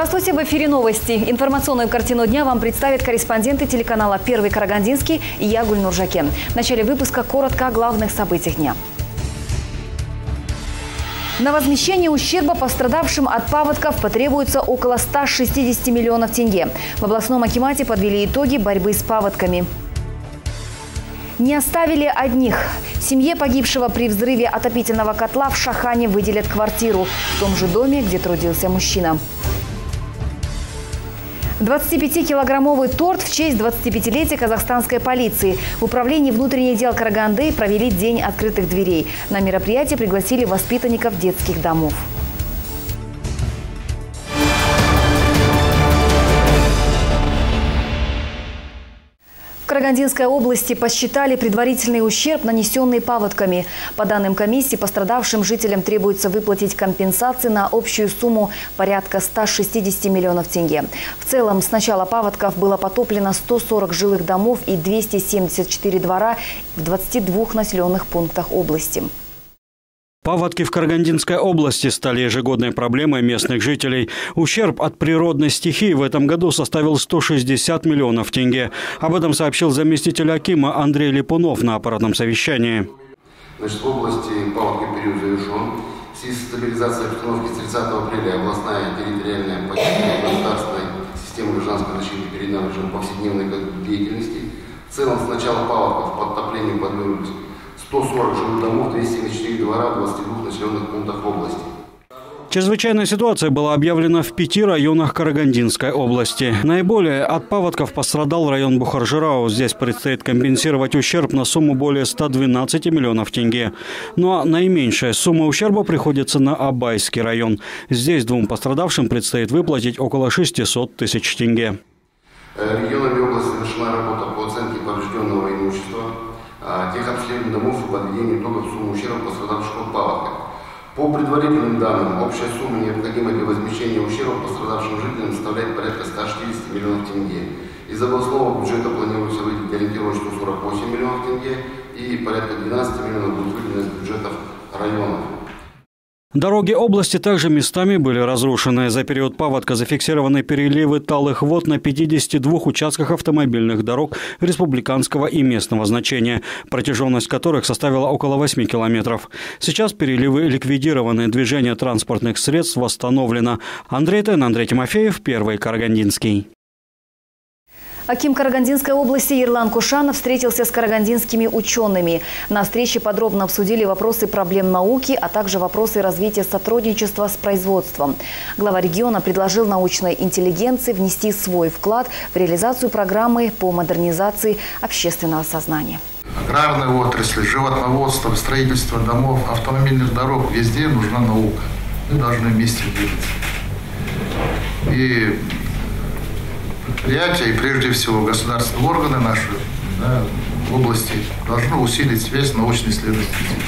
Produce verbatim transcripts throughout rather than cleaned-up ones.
Здравствуйте, в эфире новости. Информационную картину дня вам представят корреспонденты телеканала «Первый Карагандинский» и я, Гульнур Жаке. В начале выпуска коротко о главных событиях дня. На возмещение ущерба пострадавшим от паводков потребуется около ста шестидесяти миллионов тенге. В областном акимате подвели итоги борьбы с паводками. Не оставили одних. Семье погибшего при взрыве отопительного котла в Шахане выделят квартиру в том же доме, где трудился мужчина. двадцатипятикилограммовый торт в честь двадцатипятилетия казахстанской полиции. В управлении внутренних дел Караганды провели День открытых дверей. На мероприятие пригласили воспитанников детских домов. В Карагандинской области посчитали предварительный ущерб, нанесенный паводками. По данным комиссии, пострадавшим жителям требуется выплатить компенсации на общую сумму порядка ста шестидесяти миллионов тенге. В целом, с начала паводков было потоплено сто сорок жилых домов и двести семьдесят четыре двора в двадцати двух населенных пунктах области. Паводки в Карагандинской области стали ежегодной проблемой местных жителей. Ущерб от природной стихии в этом году составил сто шестьдесят миллионов тенге. Об этом сообщил заместитель акима Андрей Липунов на аппаратном совещании. Значит, в области паводковый период завершен. В связи с стабилизацией обстановки с тридцатого апреля областная территориальная поддержка государственной системы гражданской защиты перейдена в режим повседневной деятельности. В целом, с начала паводков подтоплению подверглись сто сорок жилых домов, двести семьдесят четыре двора в двадцати двух населенных пунктах области. Чрезвычайная ситуация была объявлена в пяти районах Карагандинской области. Наиболее от паводков пострадал район Бухар-Жырау. Здесь предстоит компенсировать ущерб на сумму более ста двенадцати миллионов тенге. Ну а наименьшая сумма ущерба приходится на Абайский район. Здесь двум пострадавшим предстоит выплатить около шестисот тысяч тенге. Регионами области завершена работа по оценке поврежденного имущества, тех обследований домов и подведению итогов суммы ущерба пострадавших от паводка. По предварительным данным, общая сумма, необходимая для возмещения ущерба пострадавшим жителям, составляет порядка ста шестидесяти миллионов тенге. Из областного бюджета планируется выделить ориентировочно сто сорок восемь миллионов тенге и порядка двенадцати миллионов будет выделено из бюджетов районов. Дороги области также местами были разрушены. За период паводка зафиксированы переливы талых вод на пятидесяти двух участках автомобильных дорог республиканского и местного значения, протяженность которых составила около восьми километров. Сейчас переливы ликвидированы, движение транспортных средств восстановлено. Андрей Тен, Андрей Тимофеев, Первый Карагандинский. Аким Карагандинской области Ерлан Кушанов встретился с карагандинскими учеными. На встрече подробно обсудили вопросы проблем науки, а также вопросы развития сотрудничества с производством. Глава региона предложил научной интеллигенции внести свой вклад в реализацию программы по модернизации общественного сознания. Аграрная отрасль, животноводство, строительство домов, автомобильных дорог – везде нужна наука. Мы должны вместе двигаться. И предприятия, и прежде всего государственные органы наши, да, в области должны усилить связь научно-исследовательской.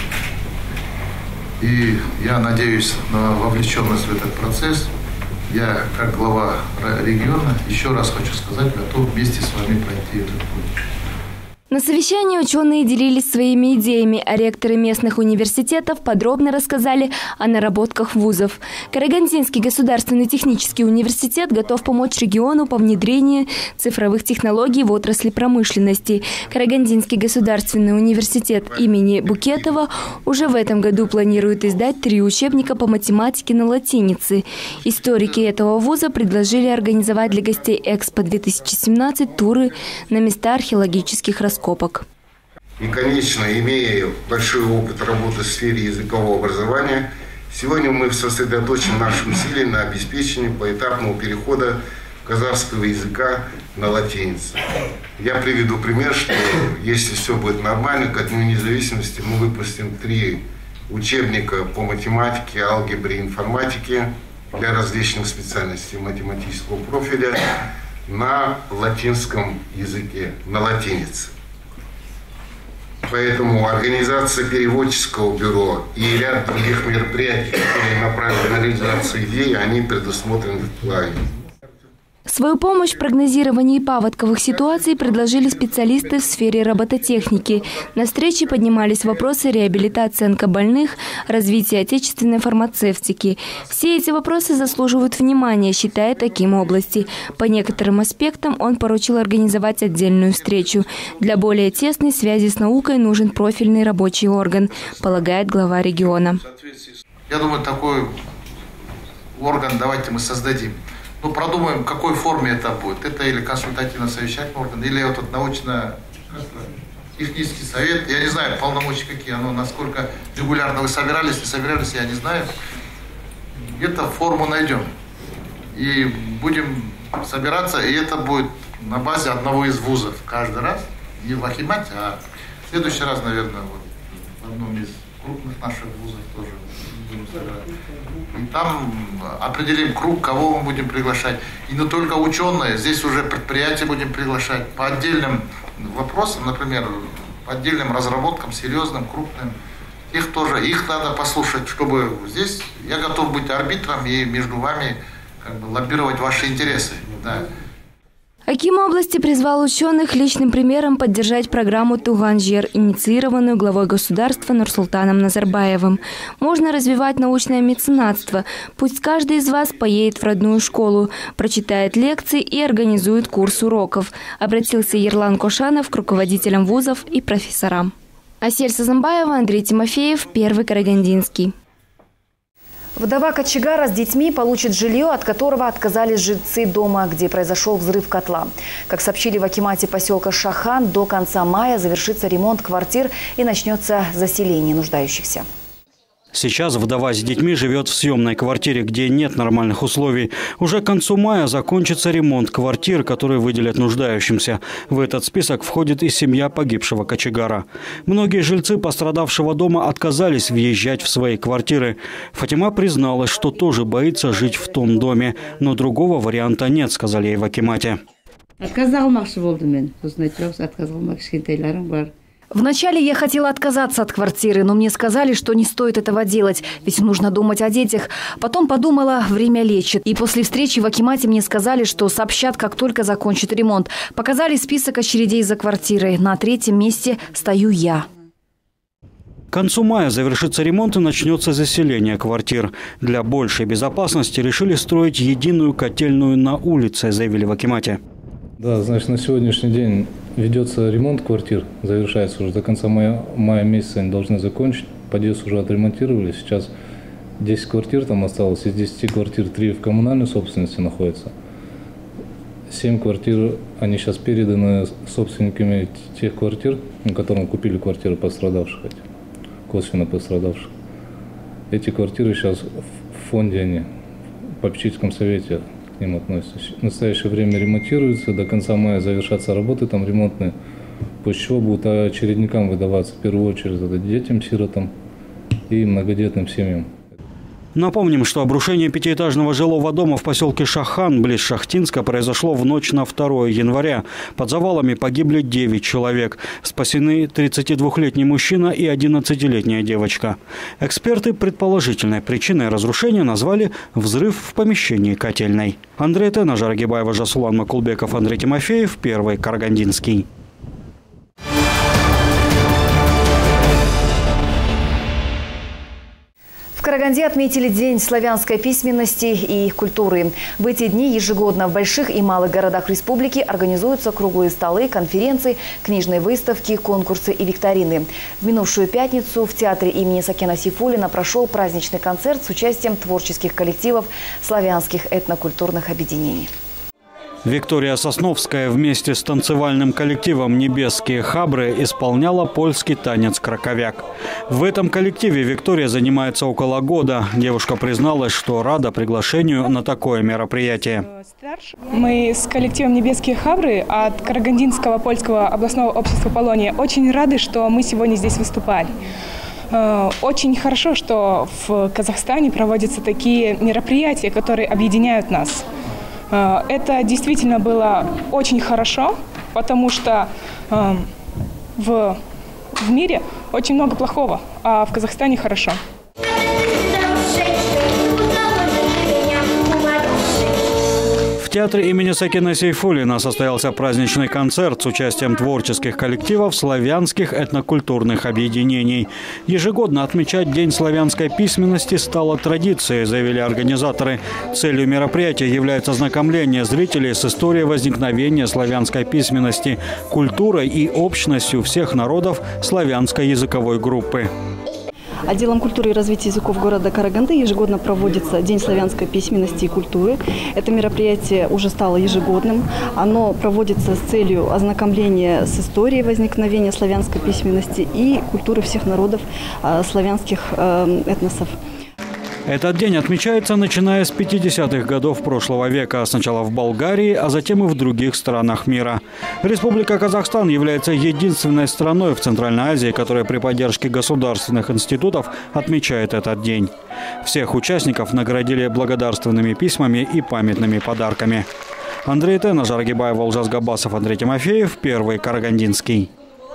И я надеюсь на вовлеченность в этот процесс. Я, как глава региона, еще раз хочу сказать, готов вместе с вами пройти этот путь. На совещании ученые делились своими идеями, а ректоры местных университетов подробно рассказали о наработках вузов. Карагандинский государственный технический университет готов помочь региону по внедрению цифровых технологий в отрасли промышленности. Карагандинский государственный университет имени Букетова уже в этом году планирует издать три учебника по математике на латинице. Историки этого вуза предложили организовать для гостей Экспо две тысячи семнадцать туры на места археологических раскопок. И, конечно, имея большой опыт работы в сфере языкового образования, сегодня мы сосредоточим наши усилия на обеспечении поэтапного перехода казахского языка на латиницу. Я приведу пример, что если все будет нормально, к Дню независимости мы выпустим три учебника по математике, алгебре, информатике для различных специальностей математического профиля на латинском языке, на латинице. Поэтому организация переводческого бюро и ряд других мероприятий, которые направлены на реализацию идей, они предусмотрены в плане. С Свою помощь в прогнозировании паводковых ситуаций предложили специалисты в сфере робототехники. На встрече поднимались вопросы реабилитации онкобольных, развития отечественной фармацевтики. Все эти вопросы заслуживают внимания, считает Аким области. По некоторым аспектам он поручил организовать отдельную встречу. Для более тесной связи с наукой нужен профильный рабочий орган, полагает глава региона. Я думаю, такой орган давайте мы создадим. Ну, продумаем, в какой форме это будет. Это или консультативно-совещательный орган, или вот этот научно-технический совет. Я не знаю, полномочия какие, оно, насколько регулярно вы собирались, не собирались, я не знаю. Где-то форму найдем. И будем собираться, и это будет на базе одного из вузов каждый раз. Не в Акимате, а в следующий раз, наверное, вот, в одном из крупных наших вузов тоже будем собирать. И там определим круг, кого мы будем приглашать. И не только ученые, здесь уже предприятия будем приглашать по отдельным вопросам, например, по отдельным разработкам, серьезным, крупным. Их тоже, их надо послушать, чтобы здесь я готов быть арбитром и между вами как бы лоббировать ваши интересы. Да. Аким области призвал ученых личным примером поддержать программу «Туган-Жер», инициированную главой государства Нурсултаном Назарбаевым. Можно развивать научное меценатство. Пусть каждый из вас поедет в родную школу, прочитает лекции и организует курс уроков, обратился Ерлан Кошанов к руководителям вузов и профессорам. Асель Сазамбаева, Андрей Тимофеев, Первый Карагандинский. Вдова кочегара с детьми получит жилье, от которого отказались жильцы дома, где произошел взрыв котла. Как сообщили в акимате поселка Шахан, до конца мая завершится ремонт квартир и начнется заселение нуждающихся. Сейчас вдова с детьми живет в съемной квартире, где нет нормальных условий. Уже к концу мая закончится ремонт квартир, которые выделят нуждающимся. В этот список входит и семья погибшего кочегара. Многие жильцы пострадавшего дома отказались въезжать в свои квартиры. Фатима призналась, что тоже боится жить в том доме. Но другого варианта нет, сказали ей в акимате. Вначале я хотела отказаться от квартиры, но мне сказали, что не стоит этого делать, ведь нужно думать о детях. Потом подумала, время лечит. И после встречи в акимате мне сказали, что сообщат, как только закончат ремонт. Показали список очередей за квартирой. На третьем месте стою я. К концу мая завершится ремонт и начнется заселение квартир. Для большей безопасности решили строить единую котельную на улице, заявили в акимате. Да, значит, на сегодняшний день ведется ремонт квартир, завершается уже до конца мая, мая месяца, они должны закончить. Подъезд уже отремонтировали, сейчас десять квартир там осталось, из десяти квартир три в коммунальной собственности находятся. семь квартир, они сейчас переданы собственниками тех квартир, на которых купили квартиры пострадавших, косвенно пострадавших. Эти квартиры сейчас в фонде, они в попечительском совете к ним относятся. В настоящее время ремонтируются, до конца мая завершатся работы там ремонтные, после чего будут очередникам выдаваться в первую очередь это детям-сиротам и многодетным семьям. Напомним, что обрушение пятиэтажного жилого дома в поселке Шахан, близ Шахтинска, произошло в ночь на второе января. Под завалами погибли девять человек. Спасены тридцатидвухлетний мужчина и одиннадцатилетняя девочка. Эксперты предположительной причиной разрушения назвали взрыв в помещении котельной. Андрей Тена, Жара Гибаева, Жасулан Макулбеков, Андрей Тимофеев, Первый Карагандинский. В Караганде отметили День славянской письменности и культуры. В эти дни ежегодно в больших и малых городах республики организуются круглые столы, конференции, книжные выставки, конкурсы и викторины. В минувшую пятницу в театре имени Сакена Сейфуллина прошел праздничный концерт с участием творческих коллективов славянских этнокультурных объединений. Виктория Сосновская вместе с танцевальным коллективом «Небесские хабры» исполняла польский танец «Краковяк». В этом коллективе Виктория занимается около года. Девушка призналась, что рада приглашению на такое мероприятие. Мы с коллективом «Небесские хабры» от Карагандинского польского областного общества «Полония» очень рады, что мы сегодня здесь выступали. Очень хорошо, что в Казахстане проводятся такие мероприятия, которые объединяют нас. Это действительно было очень хорошо, потому что э, в, в мире очень много плохого, а в Казахстане хорошо. В театре имени Сакины Сейфуллина состоялся праздничный концерт с участием творческих коллективов славянских этнокультурных объединений. Ежегодно отмечать День славянской письменности стало традицией, заявили организаторы. Целью мероприятия является ознакомление зрителей с историей возникновения славянской письменности, культурой и общностью всех народов славянской языковой группы. Отделом культуры и развития языков города Караганды ежегодно проводится День славянской письменности и культуры. Это мероприятие уже стало ежегодным. Оно проводится с целью ознакомления с историей возникновения славянской письменности и культуры всех народов славянских этносов. Этот день отмечается, начиная с пятидесятых годов прошлого века. Сначала в Болгарии, а затем и в других странах мира. Республика Казахстан является единственной страной в Центральной Азии, которая при поддержке государственных институтов отмечает этот день. Всех участников наградили благодарственными письмами и памятными подарками. Андрей Тена, Жаргибаев, Олжас Габасов, Андрей Тимофеев, Первый Карагандинский.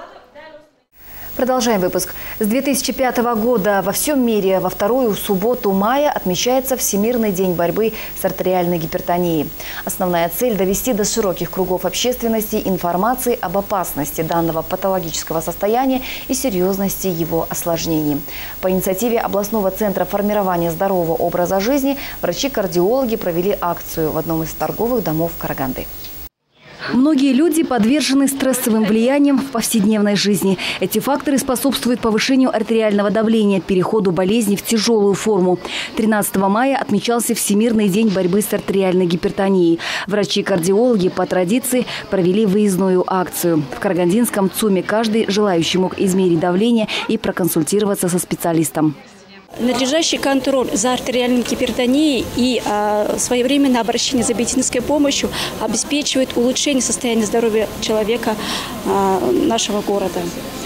Продолжаем выпуск. С две тысячи пятого года во всем мире во вторую субботу мая отмечается Всемирный день борьбы с артериальной гипертонией. Основная цель – довести до широких кругов общественности информации об опасности данного патологического состояния и серьезности его осложнений. По инициативе областного центра формирования здорового образа жизни врачи-кардиологи провели акцию в одном из торговых домов Караганды. Многие люди подвержены стрессовым влияниям в повседневной жизни. Эти факторы способствуют повышению артериального давления, переходу болезни в тяжелую форму. тринадцатого мая отмечался Всемирный день борьбы с артериальной гипертонией. Врачи-кардиологи по традиции провели выездную акцию. В Карагандинском ЦУМе каждый желающий мог измерить давление и проконсультироваться со специалистом. Надлежащий контроль за артериальной гипертонией и а, своевременное обращение за медицинской помощью обеспечивает улучшение состояния здоровья человека а, нашего города.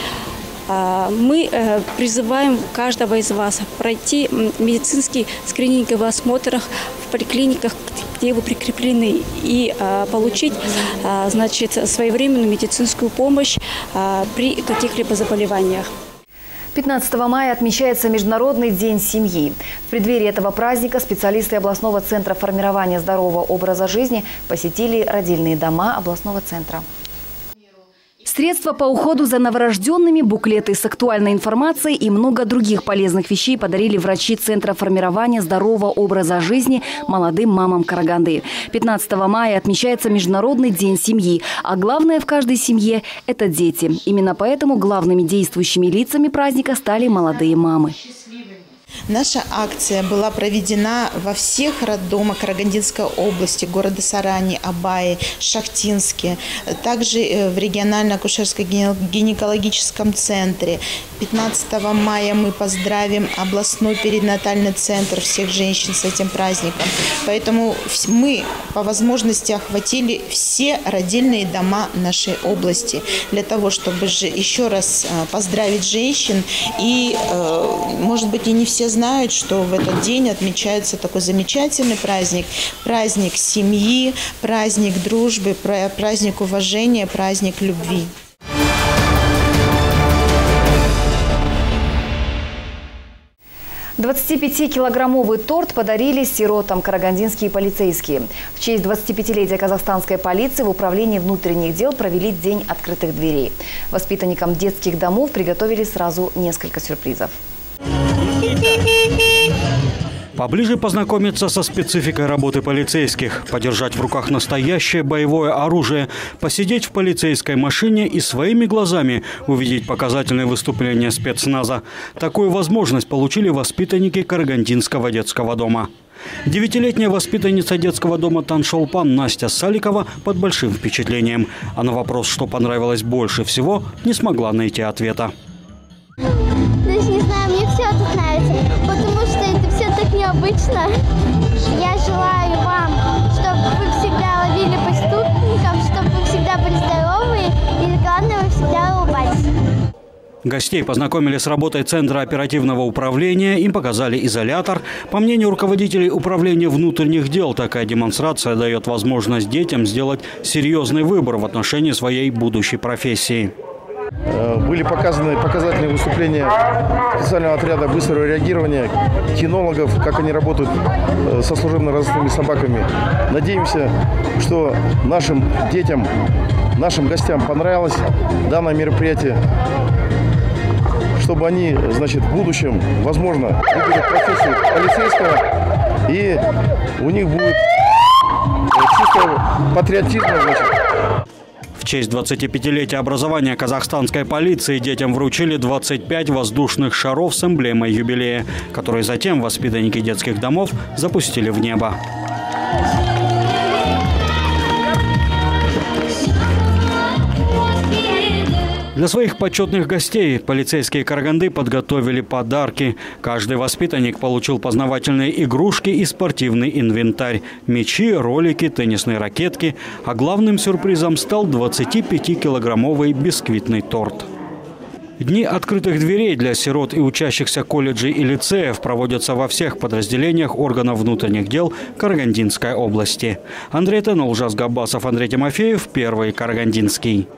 А, мы а, призываем каждого из вас пройти медицинский скрининговый осмотр в поликлиниках, где вы прикреплены, и а, получить а, значит, своевременную медицинскую помощь а, при каких-либо заболеваниях. пятнадцатого мая отмечается Международный день семьи. В преддверии этого праздника специалисты областного центра формирования здорового образа жизни посетили родильные дома областного центра. Средства по уходу за новорожденными, буклеты с актуальной информацией и много других полезных вещей подарили врачи Центра формирования здорового образа жизни молодым мамам Караганды. пятнадцатого мая отмечается Международный день семьи. А главное в каждой семье – это дети. Именно поэтому главными действующими лицами праздника стали молодые мамы. Наша акция была проведена во всех роддомах Карагандинской области, города Сарани, Абаи, Шахтинске, также в регионально-акушерско-гинекологическом центре. пятнадцатого мая мы поздравим областной перинатальный центр всех женщин с этим праздником. Поэтому мы по возможности охватили все родильные дома нашей области для того, чтобы же еще раз поздравить женщин. И, может быть, и не все знают, что в этот день отмечается такой замечательный праздник. Праздник семьи, праздник дружбы, праздник уважения, праздник любви. двадцатипятикилограммовый торт подарили сиротам карагандинские полицейские. В честь двадцатипятилетия казахстанской полиции в управлении внутренних дел провели День открытых дверей. Воспитанникам детских домов приготовили сразу несколько сюрпризов. Поближе познакомиться со спецификой работы полицейских, подержать в руках настоящее боевое оружие, посидеть в полицейской машине и своими глазами увидеть показательные выступления спецназа. Такую возможность получили воспитанники Карагандинского детского дома. Девятилетняя воспитанница детского дома Таншолпан Настя Саликова под большим впечатлением. А на вопрос, что понравилось больше всего, не смогла найти ответа. Даже не знаю, мне все тут нравится, потому что это все так необычно. Я желаю вам, чтобы вы всегда ловили преступников, чтобы вы всегда были здоровы и, главное, вы всегда улыбались. Гостей познакомили с работой Центра оперативного управления, им показали изолятор. По мнению руководителей управления внутренних дел, такая демонстрация дает возможность детям сделать серьезный выбор в отношении своей будущей профессии. Были показаны показательные выступления специального отряда быстрого реагирования, кинологов, как они работают со служебно-розыскными собаками. Надеемся, что нашим детям, нашим гостям понравилось данное мероприятие, чтобы они, значит, в будущем, возможно, выберут профессию полицейского, и у них будет чувство патриотизма, значит. В честь двадцатипятилетия образования казахстанской полиции детям вручили двадцать пять воздушных шаров с эмблемой юбилея, которые затем воспитанники детских домов запустили в небо. Для своих почетных гостей полицейские Караганды подготовили подарки. Каждый воспитанник получил познавательные игрушки и спортивный инвентарь – мячи, ролики, теннисные ракетки. А главным сюрпризом стал двадцатипятикилограммовый бисквитный торт. Дни открытых дверей для сирот и учащихся колледжей и лицеев проводятся во всех подразделениях органов внутренних дел Карагандинской области. Андрей Теннел, Ужас Габбасов, Андрей Тимофеев, Первый Карагандинский.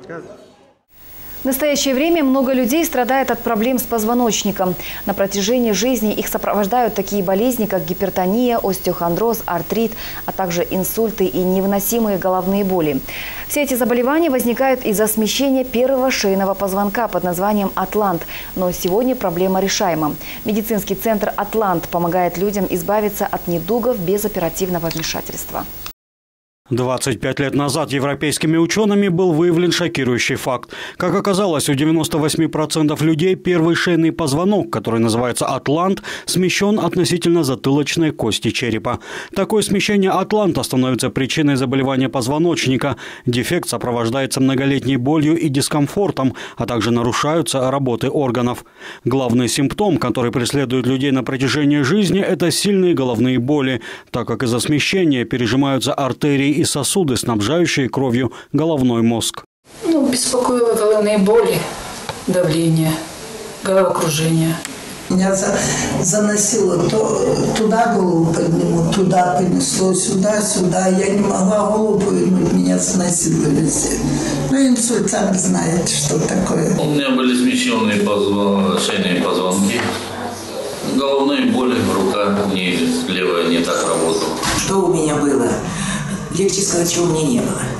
В настоящее время много людей страдает от проблем с позвоночником. На протяжении жизни их сопровождают такие болезни, как гипертония, остеохондроз, артрит, а также инсульты и невыносимые головные боли. Все эти заболевания возникают из-за смещения первого шейного позвонка под названием атлант. Но сегодня проблема решаема. Медицинский центр «Атлант» помогает людям избавиться от недугов без оперативного вмешательства. двадцать пять лет назад европейскими учеными был выявлен шокирующий факт. Как оказалось, у девяноста восьми процентов людей первый шейный позвонок, который называется атлант, смещен относительно затылочной кости черепа. Такое смещение атланта становится причиной заболевания позвоночника. Дефект сопровождается многолетней болью и дискомфортом, а также нарушаются работы органов. Главный симптом, который преследует людей на протяжении жизни, это сильные головные боли, так как из-за смещения пережимаются артерии и сосуды, снабжающие кровью головной мозг. Ну, беспокоило головные боли, давление, головокружение. Меня за, заносило то, туда голову подниму, туда понесло, сюда, сюда. Я не могла голову повернуть, меня заносило везде. Ну, инсульт, сами знаете, что такое. У меня были смещенные позвон... шейные позвонки. Головные боли, рука не, левая не так работала. Что у меня было? Легче сказать, чего у меня не было.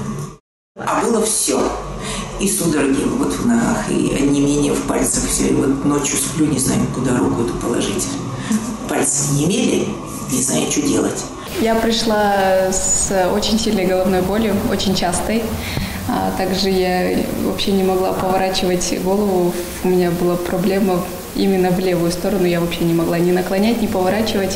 А было все. И судороги вот в ногах, и онемение в пальцах. Все. И вот ночью сплю, не знаю, куда руку эту положить. Пальцы не имели, не знаю, что делать. Я пришла с очень сильной головной болью, очень частой. А также я вообще не могла поворачивать голову. У меня была проблема именно в левую сторону. Я вообще не могла ни наклонять, ни поворачивать.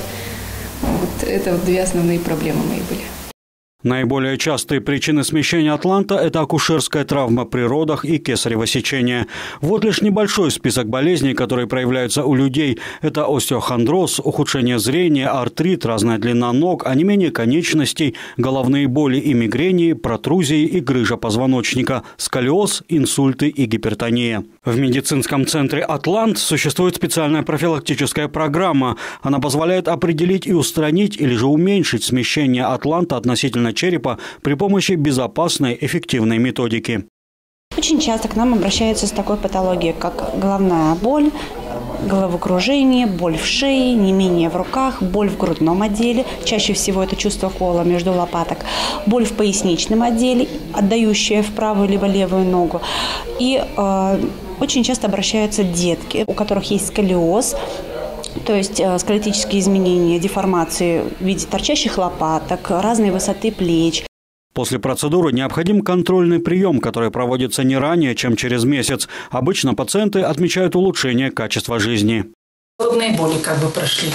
Вот это вот две основные проблемы мои были. Наиболее частые причины смещения атланта – это акушерская травма при родах и кесарево сечение. Вот лишь небольшой список болезней, которые проявляются у людей. Это остеохондроз, ухудшение зрения, артрит, разная длина ног, онемение конечностей, головные боли и мигрени, протрузии и грыжа позвоночника, сколиоз, инсульты и гипертония. В медицинском центре «Атлант» существует специальная профилактическая программа. Она позволяет определить и устранить или же уменьшить смещение атланта относительно черепа при помощи безопасной, эффективной методики. Очень часто к нам обращаются с такой патологией, как головная боль, головокружение, боль в шее, онемение в руках, боль в грудном отделе, чаще всего это чувство кола между лопаток, боль в поясничном отделе, отдающая в правую либо левую ногу. И э, очень часто обращаются детки, у которых есть сколиоз, то есть э, сколиотические изменения, деформации в виде торчащих лопаток, разной высоты плеч. После процедуры необходим контрольный прием, который проводится не ранее, чем через месяц. Обычно пациенты отмечают улучшение качества жизни. Головные боли как бы прошли.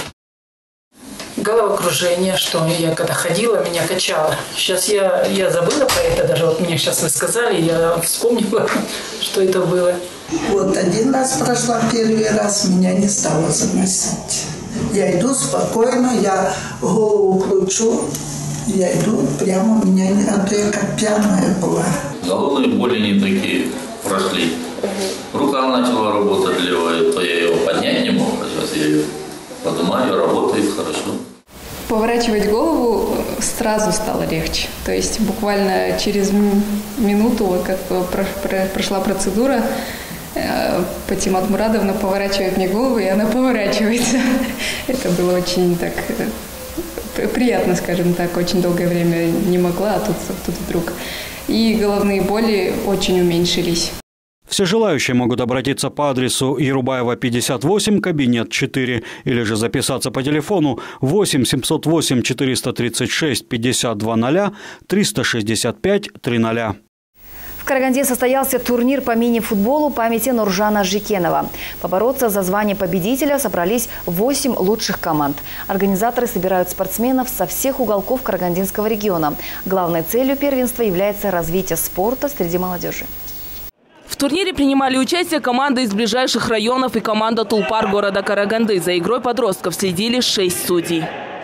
Головокружение, что я когда ходила, меня качало. Сейчас я, я забыла про это, даже вот мне сейчас вы сказали, я вспомнила, что это было. Вот один раз прошла, первый раз меня не стало заносить. Я иду спокойно, я голову кручу, я иду прямо, у меня не, а то я как пьяная была. Головные боли не такие прошли. Рука начала работать левая, то я ее поднять не мог, а сейчас я ее поднимаю, работает хорошо. Поворачивать голову сразу стало легче. То есть буквально через минуту, вот как прошла процедура, Патимат Мурадовна поворачивает мне голову, и она поворачивается. Это было очень так приятно, скажем так. Очень долгое время не могла, а тут, тут вдруг. И головные боли очень уменьшились. Все желающие могут обратиться по адресу Ерубаева, пятьдесят восемь, кабинет четыре, или же записаться по телефону восемь семьсот восемь четыреста тридцать шесть пятьдесят два ноль триста шестьдесят пять тридцать. В Караганде состоялся турнир по мини-футболу памяти Нуржана Жикенова. Побороться за звание победителя собрались восемь лучших команд. Организаторы собирают спортсменов со всех уголков Карагандинского региона. Главной целью первенства является развитие спорта среди молодежи. В турнире принимали участие команды из ближайших районов и команда Тулпар города Караганды. За игрой подростков следили шесть судей.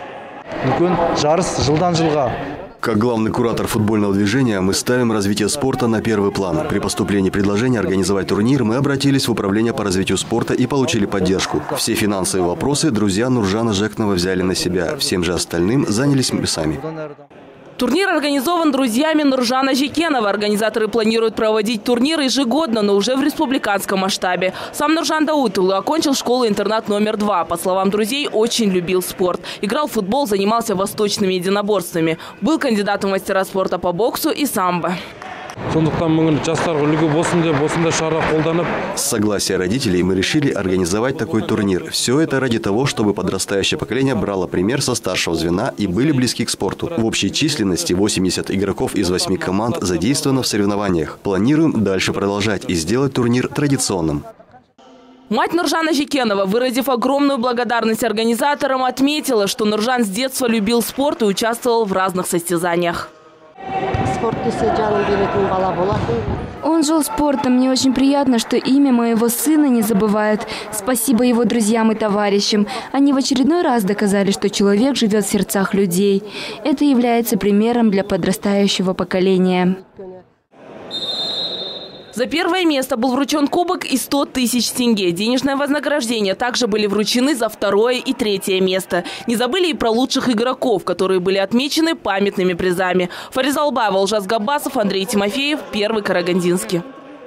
Как главный куратор футбольного движения мы ставим развитие спорта на первый план. При поступлении предложения организовать турнир мы обратились в управление по развитию спорта и получили поддержку. Все финансовые вопросы друзья Нуржана Жикенова взяли на себя. Всем же остальным занялись мы сами. Турнир организован друзьями Нуржана Жикенова. Организаторы планируют проводить турнир ежегодно, но уже в республиканском масштабе. Сам Нуржан Даутулы окончил школу-интернат номер два. По словам друзей, очень любил спорт. Играл в футбол, занимался восточными единоборствами. Был кандидатом в мастера спорта по боксу и самбо. С согласия родителей мы решили организовать такой турнир. Все это ради того, чтобы подрастающее поколение брало пример со старшего звена и были близки к спорту. В общей численности восемьдесят игроков из восьми команд задействовано в соревнованиях. Планируем дальше продолжать и сделать турнир традиционным. Мать Нуржана Жикенова, выразив огромную благодарность организаторам, отметила, что Нуржан с детства любил спорт и участвовал в разных состязаниях. Он жил спортом. Мне очень приятно, что имя моего сына не забывают. Спасибо его друзьям и товарищам. Они в очередной раз доказали, что человек живет в сердцах людей. Это является примером для подрастающего поколения. За первое место был вручен кубок и сто тысяч тенге. Денежное вознаграждение также были вручены за второе и третье место. Не забыли и про лучших игроков, которые были отмечены памятными призами. Фариза Албаева, Олжас Габасов, Андрей Тимофеев, Первый Карагандинский.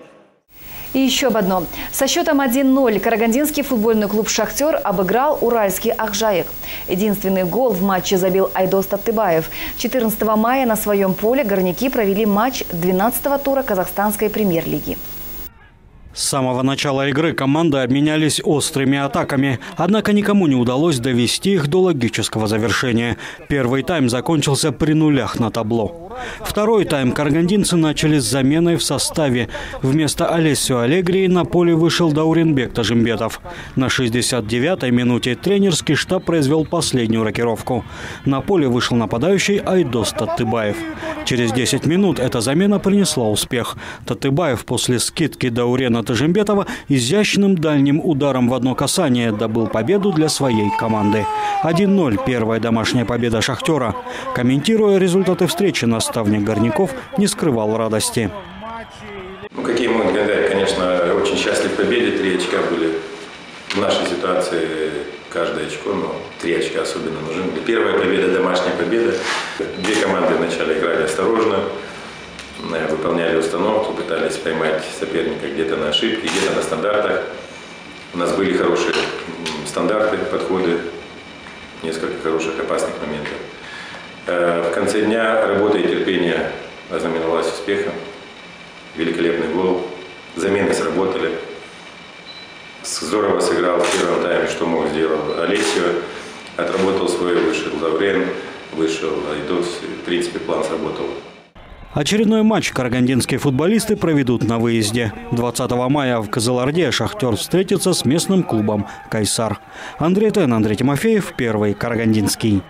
И еще об одном. Со счетом один ноль карагандинский футбольный клуб «Шахтер» обыграл уральский «Акжаек». Единственный гол в матче забил Айдос Таттыбаев. четырнадцатого мая на своем поле горняки провели матч двенадцатого тура казахстанской премьер-лиги. С самого начала игры команды обменялись острыми атаками. Однако никому не удалось довести их до логического завершения. Первый тайм закончился при нулях на табло. Второй тайм карагандинцы начали с заменой в составе. Вместо Олесио Алегрии на поле вышел Дауренбек Тажимбетов. На шестьдесят девятой минуте тренерский штаб произвел последнюю рокировку. На поле вышел нападающий Айдос Таттыбаев. Через десять минут эта замена принесла успех. Таттыбаев после скидки Даурена Тажимбетова изящным дальним ударом в одно касание добыл победу для своей команды. один ноль – первая домашняя победа «Шахтера». Комментируя результаты встречи, наставник горняков не скрывал радости. Ну, какие могут гадать, конечно, очень счастлив победе. Три очка были в нашей ситуации. Каждое очко, но три очка особенно нужны. Первая победа, домашняя победа. Две команды вначале играли осторожно. Выполняли установку, пытались поймать соперника где-то на ошибке, где-то на стандартах. У нас были хорошие стандарты, подходы, несколько хороших опасных моментов. В конце дня работа и терпение ознаменовалось успехом. Великолепный гол. Замены сработали. Здорово сыграл в первом тайме, что мог сделал Олесио. Отработал свой, вышел Даурен, вышел Айдос. В принципе, план сработал. Очередной матч карагандинские футболисты проведут на выезде. двадцатого мая в Кызылорде «Шахтер» встретится с местным клубом «Кайсар». Андрей Тен, Андрей Тимофеев, Первый Карагандинский.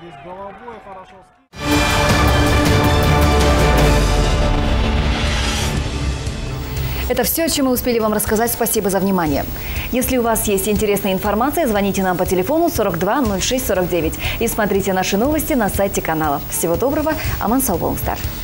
Это все, о чем мы успели вам рассказать. Спасибо за внимание. Если у вас есть интересная информация, звоните нам по телефону сорок два ноль шесть сорок девять и смотрите наши новости на сайте канала. Всего доброго. Аман Сауболмстар.